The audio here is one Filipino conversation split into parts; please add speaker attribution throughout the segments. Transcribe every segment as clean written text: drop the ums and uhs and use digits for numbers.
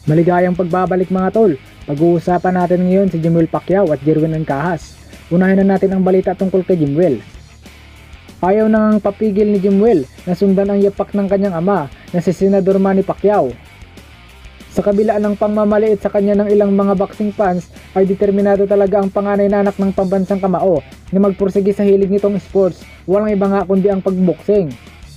Speaker 1: Maligayang pagbabalik mga tol. Pag-uusapan natin ngayon si Jimuel Pacquiao at Jerwin Ancajas. Unahin na natin ang balita tungkol kay Jimuel. Ayaw nang papigil ni Jimuel na sundan ang yapak ng kanyang ama na si Senador Manny Pacquiao. Sa kabila ng pangmamaliit sa kanya ng ilang mga boxing fans ay determinado talaga ang panganay na anak ng pambansang kamao na magpursige sa hilig nitong sports, walang iba nga kundi ang pagboxing.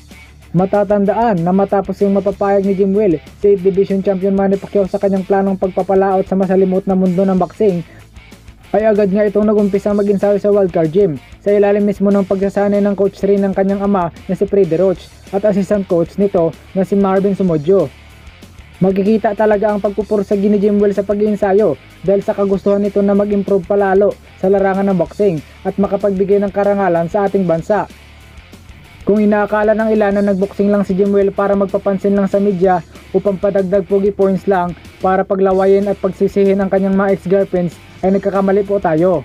Speaker 1: Matatandaan na matapos yung mapapayag ni Jimuel si 8th Division Champion Manny Pacquiao sa kanyang planong pagpapalaot sa masalimot na mundo ng boxing, ay agad nga itong nag-umpisang mag-ensayo sa wildcard gym sa ilalim mismo ng pagsasanay ng coach rin ng kanyang ama na si Freddy Roach at assistant coach nito na si Marvin Sumodjo. Magkikita talaga ang pagpupursagi ni Jimuel sa pag-iensayo dahil sa kagustuhan nito na mag-improve palalo sa larangan ng boxing at makapagbigay ng karangalan sa ating bansa. Kung inaakala ng ilan na nagboxing lang si Jimuel para magpapansin lang sa media upang padagdag pogi points lang para paglawayin at pagsisihin ang kanyang mga ex-girlfriends, ay nagkakamali po tayo.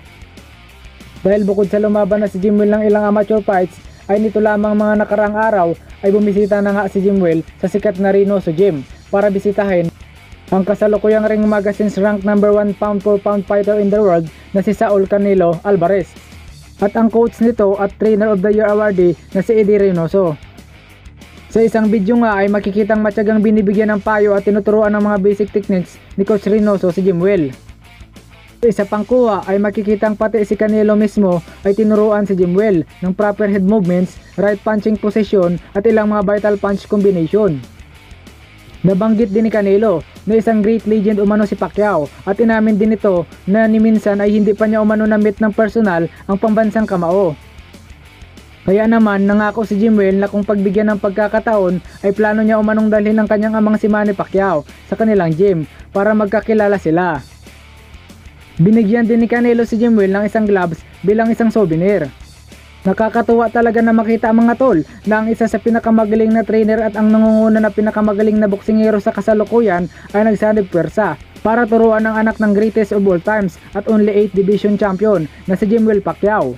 Speaker 1: Dahil bukod sa lumaban na si Jimuel ng ilang amateur fights, ay nito lamang mga nakaraang araw ay bumisita na nga si Jimuel sa sikat na Reynoso Gym para bisitahin ang kasalukuyang Ring Magazine's ranked number 1 pound for pound fighter in the world na si Canelo Alvarez at ang coach nito at Trainer of the Year awardee na si Eddie Reynoso. Sa isang video nga ay makikitang matyagang binibigyan ng payo at tinuturuan ng mga basic techniques ni Coach Reynoso si Jimuel. Sa isa pang kuha ay makikitang pati si Canelo mismo ay tinuruan si Jimuel ng proper head movements, right punching position at ilang mga vital punch combination. Nabanggit din ni Canelo na isang great legend umano si Pacquiao at inamin din ito na ni minsan ay hindi pa niya umano na-meet ng personal ang pambansang kamao. Kaya naman nangako si Jimuel na kung pagbigyan ng pagkakataon ay plano niya umanong dalhin ang kanyang amang si Manny Pacquiao sa kanilang gym para magkakilala sila. Binigyan din ni Canelo si Jimuel ng isang gloves bilang isang souvenir. Nakakatuwa talaga na makita ang mga tol na ang isa sa pinakamagaling na trainer at ang nangunguna na pinakamagaling na boksingero sa kasalukuyan ay nagsanib pwersa para turuan ang anak ng greatest of all times at only 8th Division Champion na si Jimuel Pacquiao.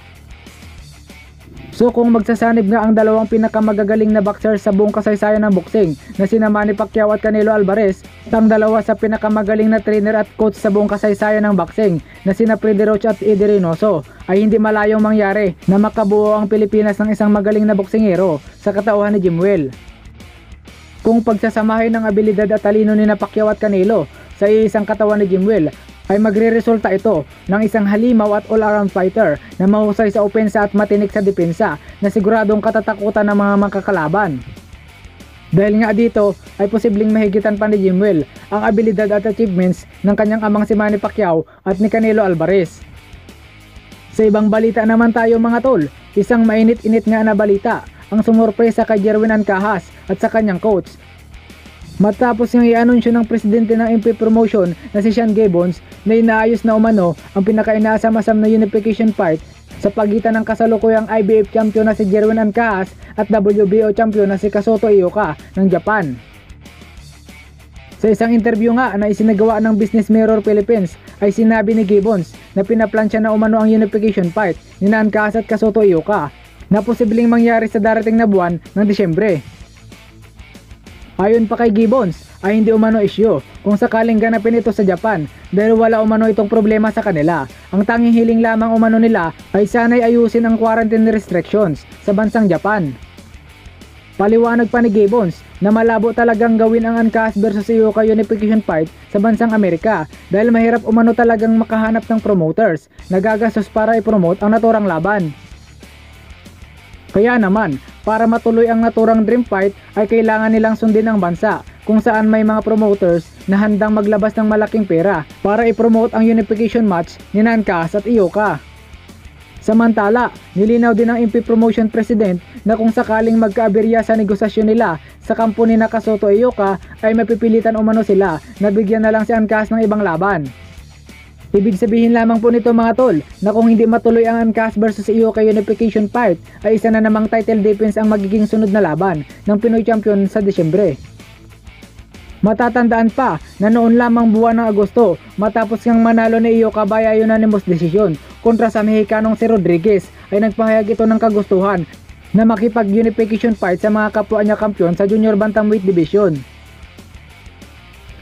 Speaker 1: So kung magsasanib nga ang dalawang pinakamagagaling na boxer sa buong kasaysayan ng boxing na sina Manny Pacquiao at Canelo Alvarez, at ang dalawa sa pinakamagaling na trainer at coach sa buong kasaysayan ng boxing na sina Freddy Roach at Eddie Reynoso, ay hindi malayong mangyari na makabuo ang Pilipinas ng isang magaling na boksingero sa katauhan ni Jimuel. Kung pagsasamahin ng abilidad at talino ni Pacquiao at Canelo sa isang katawan ni Jimuel, ay magre-resulta ito ng isang halimaw at all-around fighter na mahusay sa opensa at matinik sa depensa na siguradong katatakutan ng mga makakalaban. Dahil nga dito ay posibleng mahigitan pa ni Jimuel ang abilidad at achievements ng kanyang amang si Manny Pacquiao at ni Canelo Alvarez. Sa ibang balita naman tayo mga tol, isang mainit-init nga na balita ang sumurpresa kay Jerwin Ancajas at sa kanyang coach. Matapos yung i-anunsyo ng presidente ng MP Promotion na si Sean Gibbons na inaayos na umano ang pinaka-inaasam-asam na unification fight sa pagitan ng kasalukuyang IBF champion na si Jerwin Ancajas at WBO champion na si Kazuto Ioka ng Japan. Sa isang interview nga na isinagawa ng Business Mirror Philippines ay sinabi ni Gibbons na pinaplansya na umano ang unification fight ni Ancajas at Kazuto Ioka na posibleng mangyari sa darating na buwan ng Disyembre. Ayon pa kay Gibbons ay hindi umano isyu kung sakaling ganapin ito sa Japan dahil wala umano itong problema sa kanila. Ang tanging hiling lamang umano nila ay sana'y ayusin ang quarantine restrictions sa bansang Japan. Paliwanag pa ni Gibbons na malabo talagang gawin ang Ancajas versus Ioka unification fight sa bansang Amerika dahil mahirap umano talagang makahanap ng promoters na gagastos para i-promote ang naturang laban. Kaya naman, para matuloy ang naturang dream fight ay kailangan nilang sundin ang bansa kung saan may mga promoters na handang maglabas ng malaking pera para i-promote ang unification match ni Ancajas at Ioka. Samantala, nilinaw din ng MP Promotion President na kung sakaling magkaaberya sa negosasyon nila sa kampo ni Kazuto Ioka ay mapipilitan umano sila na bigyan na lang si Ancajas ng ibang laban. Ibig sabihin lamang po nito mga tol na kung hindi matuloy ang Ancajas versus Ioka unification fight ay isa na namang title defense ang magiging sunod na laban ng Pinoy champion sa Disyembre. Matatandaan pa na noon lamang buwan ng Agosto matapos ngang manalo ni Ioka via unanimous decision kontra sa Mexicanong si Rodriguez ay nagpahayag ito ng kagustuhan na makipag-unification fight sa mga kapwa niya kampiyon sa junior bantamweight division.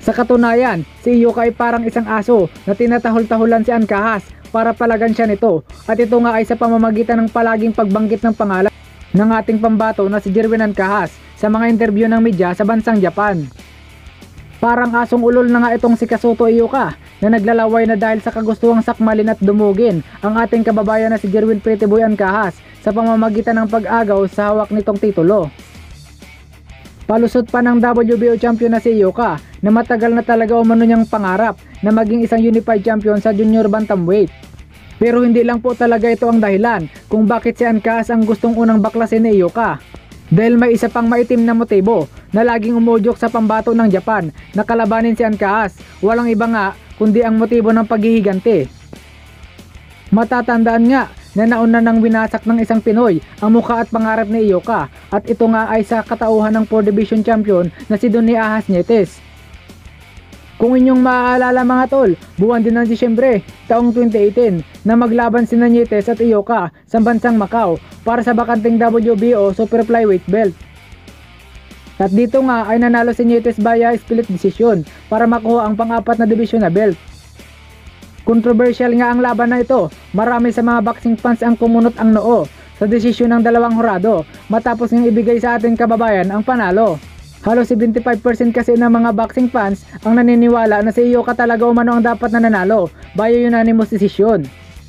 Speaker 1: Sa katunayan, si Inoue ay parang isang aso na tinatahol-tahulan si Ancajas para palagan siya nito, at ito nga ay sa pamamagitan ng palaging pagbanggit ng pangalan ng ating pambato na si Jerwin Ancajas sa mga interview ng media sa bansang Japan. Parang asong ulol na nga itong si Kasuto Inoue na naglalaway na dahil sa kagustuhang sakmalin at dumugin ang ating kababayan na si Jerwin Pretty Boy Ancajas sa pamamagitan ng pag-agaw sa hawak nitong titulo. Palusot pa ng WBO champion na si Inoue na matagal na talaga umano niyang pangarap na maging isang unified champion sa junior bantamweight. Pero hindi lang po talaga ito ang dahilan kung bakit si Ancajas ang gustong unang baklasin ni Inoue. Dahil may isa pang maitim na motibo na laging umudyok sa pambato ng Japan na kalabanin si Ancajas, walang iba nga kundi ang motibo ng paghihigante. Matatandaan nga na nauna nang winasak ng isang Pinoy ang mukha at pangarap ni Inoue, at ito nga ay sa katauhan ng 4 division champion na si Donnie Ahas. Kung inyong maaalala mga tol, buwan din ng Disyembre taong 2018 na maglaban si Nietes at Inoue sa bansang Macau para sa bakanting WBO Super Flyweight belt. At dito nga ay nanalo si Nietes via split decision para makuha ang pang-apat na division na belt. Controversial nga ang laban na ito, marami sa mga boxing fans ang kumunot ang noo sa desisyon ng dalawang hurado matapos ngang ibigay sa ating kababayan ang panalo. Halos 75% kasi ng mga boxing fans ang naniniwala na si Inoue talaga umano ang dapat na nanalo via unanimous decision.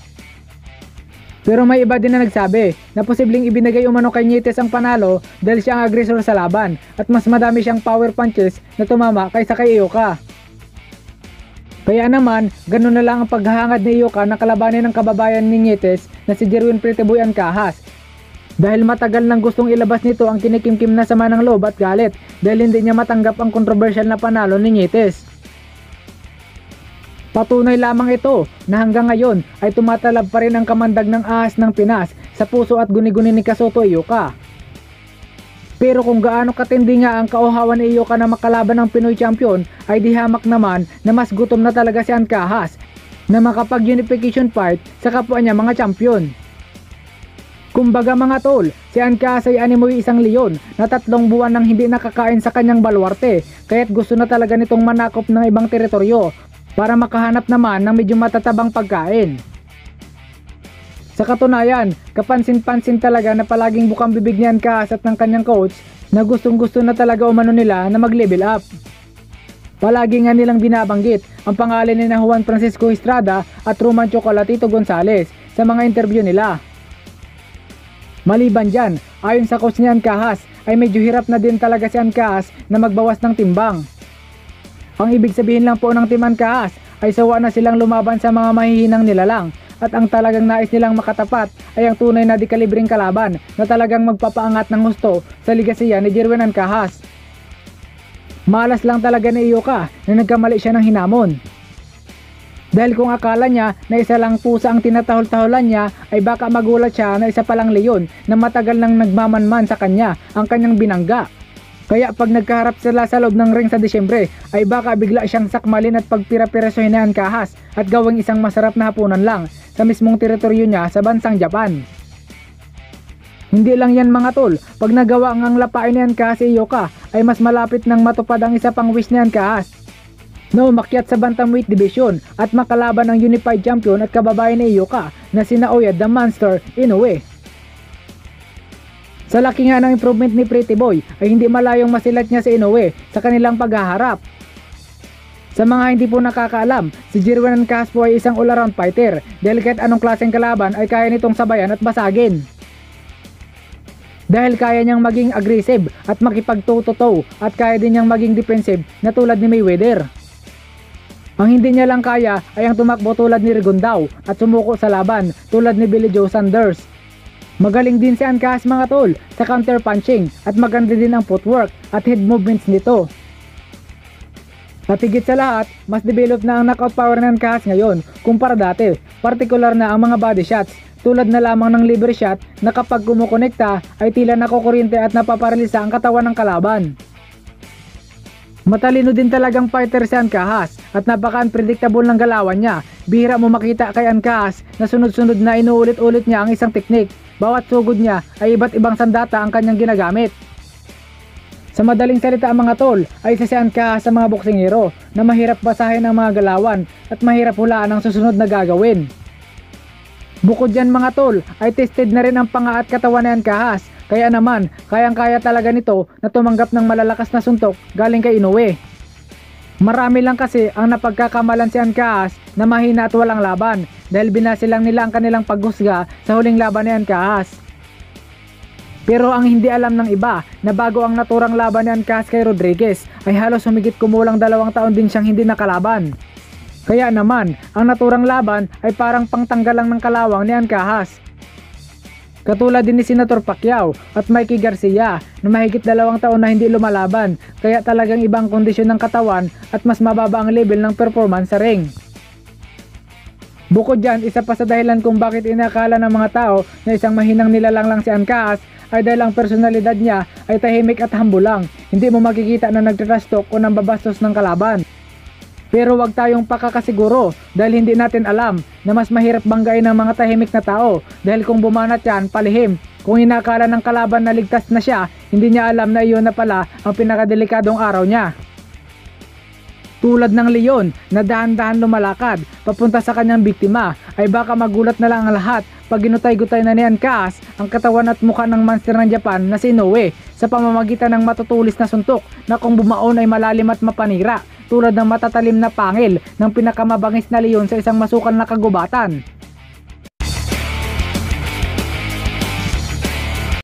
Speaker 1: Pero may iba din na nagsabi na posibleng ibinigay umano kay Nietes ang panalo dahil siya ang agresor sa laban at mas madami siyang power punches na tumama kaysa kay Inoue. Kaya naman, ganun na lang ang paghahangad ni Inoue na kalabanin ng kababayan ni Nietes na si Jerwin Pretty Boy Ancajas. Dahil matagal nang gustong ilabas nito ang kinikimkim na sama ng loob at galit dahil hindi niya matanggap ang kontrobersyal na panalo ni Nietes. Patunay lamang ito na hanggang ngayon ay tumatalab pa rin ang kamandag ng ahas ng Pinas sa puso at guni-guni ni Kasuto Inoue. Pero kung gaano katindi nga ang kauhawan ni Inoue na makalaban ng Pinoy champion ay di hamak naman na mas gutom na talaga si Ancajas na makapag-unification fight sa kapwa niya mga champion. Kumbaga mga tol, si Ancajas ay animoy isang leon na 3 buwan nang hindi nakakain sa kanyang baluarte kaya't gusto na talaga nitong manakop ng ibang teritoryo para makahanap naman ng medyo matatabang pagkain. Sa katunayan, kapansin-pansin talaga na palaging bukang bibig ni Ancajas at ng kanyang coach na gustong-gusto na talaga umano nila na mag-level up. Palagi nga nilang binabanggit ang pangalan ni Juan Francisco Estrada at Roman Chocolatito Gonzales sa mga interview nila. Maliban dyan, ayon sa coach ni Ancajas ay medyo hirap na din talaga si Ancajas na magbawas ng timbang. Ang ibig sabihin lang po ng Team Ancajas ay sawa na silang lumaban sa mga mahihinang nilalang at ang talagang nais nilang makatapat ay ang tunay na dekalibring kalaban na talagang magpapaangat ng husto sa ligasiya ni Jerwin Ancajas. Malas lang talaga ni Inoue na nagkamali siya ng hinamon. Dahil kung akala niya na isa lang pusa ang tinatahol-taholan niya ay baka magulat siya na isa palang leon na matagal nang nagmamanman sa kanya ang kanyang binangga. Kaya pag nagkaharap sila sa loob ng ring sa Disyembre ay baka bigla siyang sakmalin at pagpira-pirasohin ni Ancajas at gawing isang masarap na hapunan lang sa mismong teritoryo niya sa bansang Japan. Hindi lang yan mga tol, pag nagawa ang lapain ni Ancajas si Inoue ay mas malapit nang matupad ang isa pang wish ni Ancajas na umakyat sa bantamweight division at makalaban ang unified champion at kababayan ni Inoue na si Naoya the Monster Inoue. Sa laki nga ng improvement ni Pretty Boy ay hindi malayong masilat niya si Inoue sa kanilang paghaharap. Sa mga hindi po nakakaalam, si Jerwin Ancajas po ay isang all-around fighter dahil kahit anong klaseng kalaban ay kaya nitong sabayan at basagin. Dahil kaya niyang maging aggressive at makipag-toe-to-toe at kaya din niyang maging defensive na tulad ni Mayweather. Ang hindi niya lang kaya ay ang tumakbo tulad ni Rigondao at sumuko sa laban tulad ni Billy Joe Saunders. Magaling din si Ancajas mga tol sa counter punching at maganda din ang footwork at head movements nito. At higit sa lahat, mas develop na ang knockout power ng Ancajas ngayon kumpara dati, partikular na ang mga body shots tulad na lamang ng liver shot na kapag kumukonekta ay tila nakukuryente at napaparalisa ang katawan ng kalaban. Matalino din talagang fighter si Ancajas at napaka-unpredictable ng galawan niya. Bihira mo makita kay Ancajas na sunod-sunod na inuulit-ulit niya ang isang teknik. Bawat sugod niya ay iba't ibang sandata ang kanyang ginagamit. Sa madaling salita mga tol ay isa si Ancajas sa mga boksingero na mahirap basahin ang mga galawan at mahirap hulaan ang susunod na gagawin. Bukod dyan mga tol, ay tested na rin ang panga at katawan ni Ancajas, kaya naman kayang-kaya talaga nito na tumanggap ng malalakas na suntok galing kay Inoue. Marami lang kasi ang napagkakamalan si Ancajas na mahina at walang laban dahil binasilang nila ang kanilang paghusga sa huling laban ni Ancajas. Pero ang hindi alam ng iba na bago ang naturang laban ni Ancajas kay Rodriguez ay halos humigit kumulang 2 taon din siyang hindi nakalaban. Kaya naman ang naturang laban ay parang pangtanggal lang ng kalawang ni Ancajas. Katulad din ni Senator Pacquiao at Mikey Garcia na mahigit 2 taon na hindi lumalaban, kaya talagang ibang kondisyon ng katawan at mas mababa ang level ng performance sa ring. Bukod dyan, isa pa sa dahilan kung bakit inakala ng mga tao na isang mahinang nilalang lang si Ancajas ay dahil ang personalidad niya ay tahimik at humble lang, hindi mo makikita na nagtrash-talk o nambabastos ng kalaban. Pero wag tayong pakakasiguro dahil hindi natin alam na mas mahirap banggain ng mga tahimik na tao dahil kung bumanat yan, palihim. Kung inakala ng kalaban na ligtas na siya, hindi niya alam na iyon na pala ang pinakadelikadong araw niya. Tulad ng leon na dahan-dahan lumalakad papunta sa kanyang biktima ay baka magulat na lang ang lahat pag ginutay-gutay na ni Ancajas ang katawan at mukha ng monster ng Japan na si Inoue sa pamamagitan ng matutulis na suntok na kung bumaon ay malalim at mapanira tulad ng matatalim na pangil ng pinakamabangis na leon sa isang masukal na kagubatan.